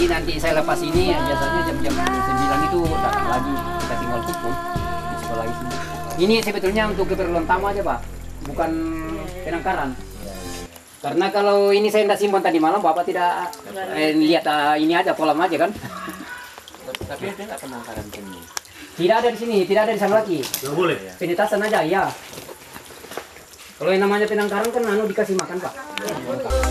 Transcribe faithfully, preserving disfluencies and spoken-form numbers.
Jadi nanti saya lepas ini ya, biasanya jam-jam sembilan itu datang lagi, kita tinggal kumpul di sekolah itu. Ini sebetulnya untuk keperluan tamu aja Pak, bukan penangkaran. Karena kalau ini saya tidak simpan tadi malam, Bapak tidak eh, lihat uh, ini aja, kolam aja kan. Tapi ada nggak penangkaran penyu? Tidak ada di sini, tidak ada di sana lagi. Nggak boleh ya? Penetasan aja, ya. Kalau yang namanya penangkaran kan anu dikasih makan Pak.